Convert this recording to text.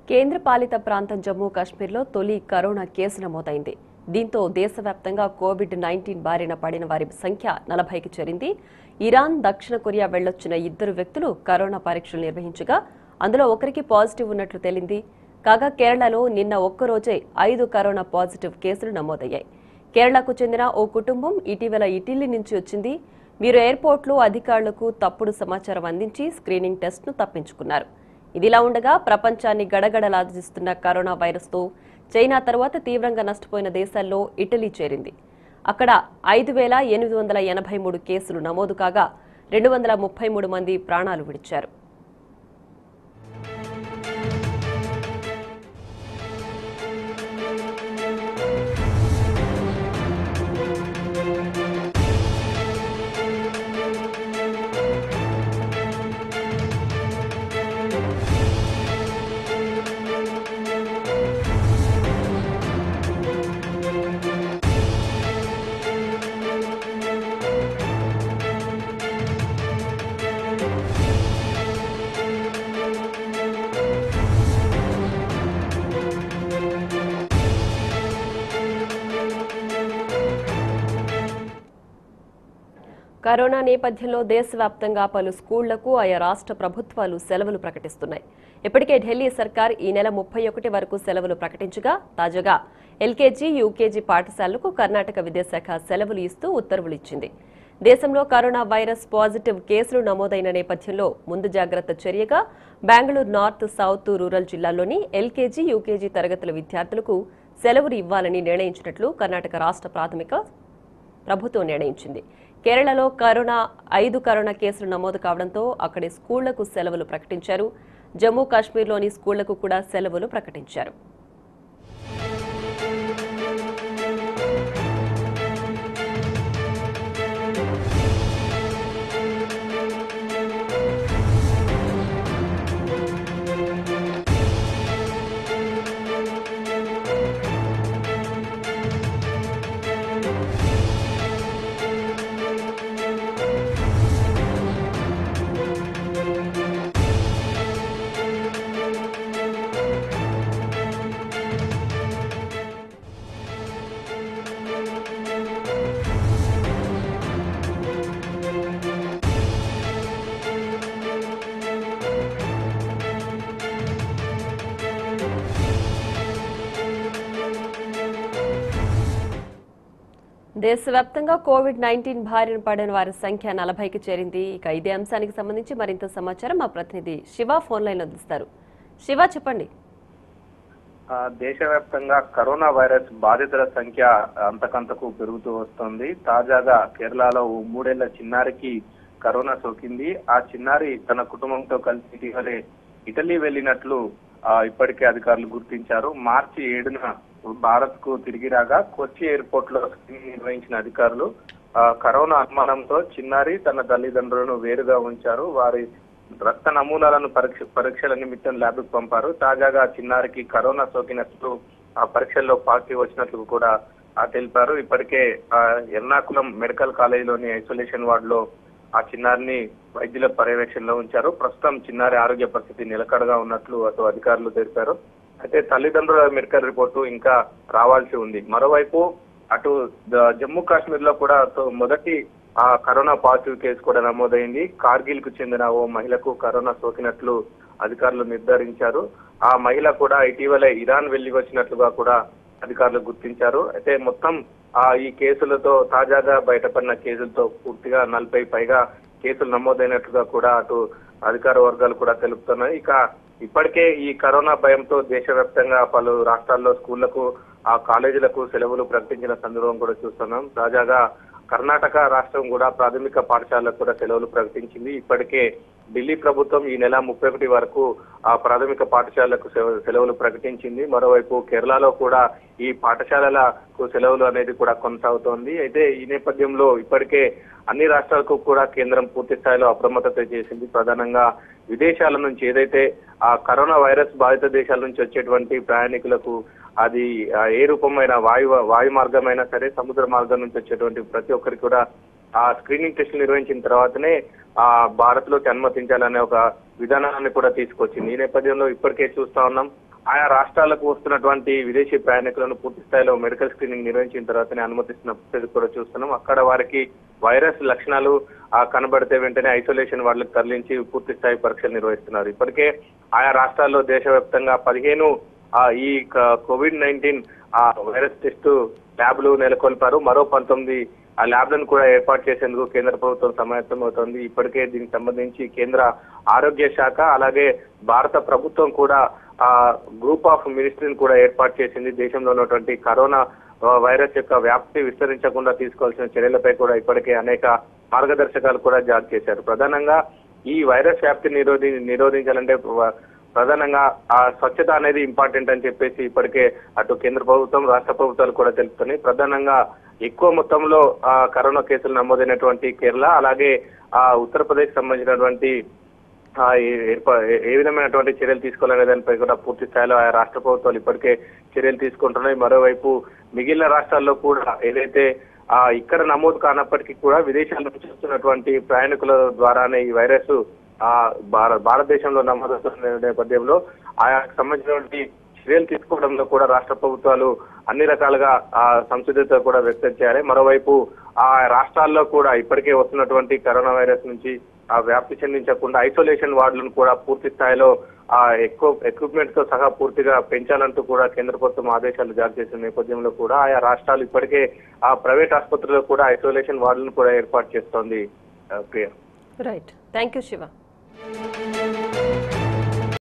కేంద్రపాలిత ప్రాంతం జమ్మూ కాశ్మీర్లో తొలి కరోనా కేసు నమోదైంది. దీంతో దేశవ్యాప్తంగా కోవిడ్-19 బారిన పడిన వారి సంఖ్య 40కి చేరింది. ఇరాన్, దక్షిణ కొరియా వెళ్లొచ్చిన ఇద్దరు వ్యక్తులు కరోనా పరీక్షలు నిర్వహించగా అందులో ఒకరికి పాజిటివ్ ఉన్నట్లు తేలింది. కాగా కేరళలో నిన్న ఒక్కరోజే 5 కరోనా పాజిటివ్ కేసులు నమోదయ్యాయి. కేరళకు చెందిన ఓ కుటుంబం ఇటీవల ఇటలీ నుంచి వచ్చింది. వీరు ఎయిర్పోర్ట్లో అధికారులకు తప్పుడు సమాచారం అందించి స్క్రీనింగ్ టెస్ట్ను తప్పించుకున్నారు. ఇదిలా ఉండగా ప్రపంచాన్ని గడగడలాడిస్తున్న కరోనా వైరస్తో చైనా తర్వాత తీవ్రంగా నష్టపోయిన దేశాల్లో ఇటలీ చేరింది. అక్కడ 5,883 కేసులు నమోదు కాగా 233 మంది ప్రాణాలు విడిచారు. కరోనా నేపథ్యంలో దేశవ్యాప్తంగా పలు స్కూళ్లకు ఆయా రాష్ట్ర ప్రభుత్వాలు సెలవులు ప్రకటిస్తున్నాయి. ఇప్పటికే ఢిల్లీ సర్కార్ ఈ నెల 31 వరకు సెలవులు ప్రకటించగా తాజాగా ఎల్కేజీ, యూకేజీ పాఠశాలలకు కర్ణాటక విద్యాశాఖ సెలవులు ఇస్తూ ఉత్తర్వులు ఇచ్చింది. దేశంలో కరోనా వైరస్ పాజిటివ్ కేసులు నమోదైన నేపథ్యంలో ముందు జాగ్రత్త చర్యగా బెంగళూరు నార్త్, సౌత్, రూరల్ జిల్లాల్లోని ఎల్కేజీ, యూకేజీ తరగతుల విద్యార్థులకు సెలవులు ఇవ్వాలని నిర్ణయించినట్లు కర్ణాటక రాష్ట్ర ప్రభుత్వం నిర్ణయించింది. కేరళలో 5 కరోనా కేసులు నమోదు కావడంతో అక్కడి స్కూళ్లకు సెలవులు ప్రకటించారు. జమ్మూ కాశ్మీర్లోని స్కూళ్లకు కూడా సెలవులు ప్రకటించారు. దేశవ్యాప్తంగా కోవిడ్-19 బారిన పడిన వారి సంఖ్య 40కి చేరింది. ఇక ఇదే అంశానికి సంబంధించి మరింత సమాచారం మా ప్రతినిధి శివ ఫోన్ లైన్ అందిస్తారు. శివ, చెప్పండి. దేశవ్యాప్తంగా కరోనా వైరస్ బాధితుల సంఖ్య అంతకంతకు పెరుగుతూ వస్తోంది. తాజాగా కేరళలో 3 ఏళ్ల చిన్నారికి కరోనా సోకింది. ఆ చిన్నారి తన కుటుంబంతో కలిసి ఇటీవలే ఇటలీ వెళ్లినట్లు ఇప్పటికే అధికారులు గుర్తించారు. మార్చి 7న భారత్ కు తిరిగి రాగా కొచ్చి ఎయిర్పోర్ట్ లో స్క్రీనింగ్ నిర్వహించిన అధికారులు కరోనా అనుమానంతో చిన్నారి తన తల్లిదండ్రులను వేరుగా ఉంచారు. వారి రక్త నమూనాలను పరీక్షల నిమిత్తం ల్యాబ్కు పంపారు. తాజాగా చిన్నారికి కరోనా సోకినట్లు ఆ పరీక్షల్లో పాజిటివ్ వచ్చినట్లు కూడా తెలిపారు. ఇప్పటికే ఎర్నాకుళం మెడికల్ కాలేజీలోని ఐసోలేషన్ వార్డ్ లో ఆ చిన్నారిని వైద్యుల పర్యవేక్షణలో ఉంచారు. ప్రస్తుతం చిన్నారి ఆరోగ్య పరిస్థితి నిలకడగా ఉన్నట్లు అటు అధికారులు తెలిపారు. అయితే తల్లిదండ్రుల మెడికల్ రిపోర్టు ఇంకా రావాల్సి ఉంది. మరోవైపు అటు జమ్మూ కాశ్మీర్ లో కూడా మొదటి కరోనా పాజిటివ్ కేసు కూడా నమోదైంది. కార్గిల్ కు చెందిన ఓ మహిళకు కరోనా సోకినట్లు అధికారులు నిర్ధారించారు. ఆ మహిళ కూడా ఇటీవలే ఇరాన్ వెళ్లి వచ్చినట్లుగా కూడా అధికారులు గుర్తించారు. అయితే మొత్తం ఈ కేసులతో తాజాగా బయటపడిన కేసులతో పూర్తిగా 40 పైగా కేసులు నమోదైనట్లుగా కూడా అటు అధికార వర్గాలు కూడా తెలుపుతున్నాయి. ఇక ఇప్పటికే ఈ కరోనా భయంతో దేశవ్యాప్తంగా పలు రాష్ట్రాల్లో స్కూళ్లకు, కాలేజీలకు సెలవులు ప్రకటించిన సందర్భం కూడా చూస్తున్నాం. తాజాగా కర్ణాటక రాష్ట్రం కూడా ప్రాథమిక పాఠశాలకు కూడా సెలవులు ప్రకటించింది. ఇప్పటికే ఢిల్లీ ప్రభుత్వం ఈ నెల 31 వరకు ప్రాథమిక పాఠశాలకు సెలవులు ప్రకటించింది. మరోవైపు కేరళలో కూడా ఈ పాఠశాలలకు సెలవులు అనేది కూడా కొనసాగుతోంది. అయితే ఈ నేపథ్యంలో ఇప్పటికే అన్ని రాష్ట్రాలకు కూడా కేంద్రం పూర్తి స్థాయిలో అప్రమత్తత చేసింది. ప్రధానంగా విదేశాల నుంచి ఏదైతే కరోనా వైరస్ బాధిత దేశాల నుంచి వచ్చేటువంటి ప్రయాణికులకు అది ఏ రూపమైన వాయు మార్గమైనా సరే, సముద్ర మార్గం నుంచి వచ్చేటువంటి ప్రతి ఒక్కరికి కూడా స్క్రీనింగ్ టెస్టులు నిర్వహించిన తర్వాతనే భారత్ లోకి అనుమతించాలనే ఒక విధానాన్ని కూడా తీసుకొచ్చింది. ఈ నేపథ్యంలో ఇప్పటికే చూస్తా ఉన్నాం ఆయా రాష్ట్రాలకు వస్తున్నటువంటి విదేశీ ప్రయాణికులను పూర్తి స్థాయిలో మెడికల్ స్క్రీనింగ్ నిర్వహించిన తర్వాతనే అనుమతిస్తున్న పరిస్థితి కూడా చూస్తున్నాం. అక్కడ వారికి వైరస్ లక్షణాలు కనబడితే వెంటనే ఐసోలేషన్ వార్డులకు తరలించి పూర్తి స్థాయి పరీక్షలు నిర్వహిస్తున్నారు. ఇప్పటికే ఆయా రాష్ట్రాల్లో దేశవ్యాప్తంగా 15 ఈ COVID-19 వైరస్ టెస్టు ల్యాబ్లు నెలకొల్పారు. మరో 19 ఆ ల్యాబ్లను కూడా ఏర్పాటు చేసేందుకు కేంద్ర ప్రభుత్వం సమాయత్తమవుతోంది. ఇప్పటికే దీనికి సంబంధించి కేంద్ర ఆరోగ్య శాఖ అలాగే భారత ప్రభుత్వం కూడా గ్రూప్ ఆఫ్ మినిస్ట్రీని కూడా ఏర్పాటు చేసింది. దేశంలో ఉన్నటువంటి కరోనా వైరస్ యొక్క వ్యాప్తి విస్తరించకుండా తీసుకోవాల్సిన చర్యలపై కూడా ఇప్పటికే అనేక మార్గదర్శకాలు కూడా జారీ చేశారు. ప్రధానంగా ఈ వైరస్ వ్యాప్తిని నిరోధించాలంటే ప్రధానంగా స్వచ్ఛత అనేది ఇంపార్టెంట్ అని చెప్పేసి ఇప్పటికే అటు కేంద్ర ప్రభుత్వం రాష్ట్ర ప్రభుత్వాలు కూడా తెలుపుతున్నాయి. ప్రధానంగా ఎక్కువ మొత్తంలో కరోనా కేసులు నమోదైనటువంటి కేరళ అలాగే ఉత్తరప్రదేశ్ సంబంధించినటువంటి ఏ విధమైనటువంటి చర్యలు తీసుకోవాలనే దానిపై కూడా పూర్తి స్థాయిలో ఆయా రాష్ట్ర ప్రభుత్వాలు ఇప్పటికే చర్యలు తీసుకుంటున్నాయి. మరోవైపు మిగిలిన రాష్ట్రాల్లో కూడా ఏదైతే ఇక్కడ నమోదు కానప్పటికీ కూడా విదేశాల నుంచి వస్తున్నటువంటి ప్రయాణికుల ద్వారానే ఈ వైరస్ భారతదేశంలో నమోదవుతున్న నేపథ్యంలో ఆయా సంబంధించినటువంటి చర్యలు తీసుకోవడంలో కూడా రాష్ట్ర ప్రభుత్వాలు అన్ని రకాలుగా సంసిద్ధత కూడా వ్యక్తం చేయాలి. మరోవైపు ఆ రాష్ట్రాల్లో కూడా ఇప్పటికే వస్తున్నటువంటి కరోనా వైరస్ నుంచి వ్యాప్తి చెందించకుండా ఐసోలేషన్ వార్డులను కూడా పూర్తి స్థాయిలో ఎక్విప్మెంట్ తో సహా పూర్తిగా పెంచాలంటూ కూడా కేంద్ర ప్రభుత్వం ఆదేశాలు జారీ చేసిన నేపథ్యంలో కూడా ఆయా రాష్ట్రాలు ఇప్పటికే ప్రైవేట్ ఆసుపత్రుల్లో కూడా ఐసోలేషన్ వార్డులను కూడా ఏర్పాటు చేస్తోంది. Priya. Right, thank you Shiva.